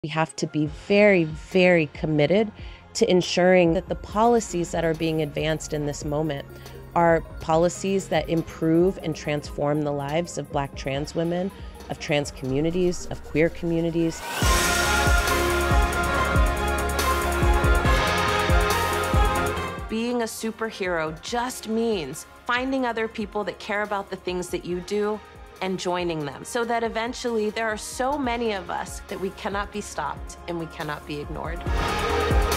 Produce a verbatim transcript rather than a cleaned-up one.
We have to be very, very committed to ensuring that the policies that are being advanced in this moment are policies that improve and transform the lives of Black trans women, of trans communities, of queer communities. Being a superhero just means finding other people that care about the things that you do and joining them, so that eventually there are so many of us that we cannot be stopped and we cannot be ignored.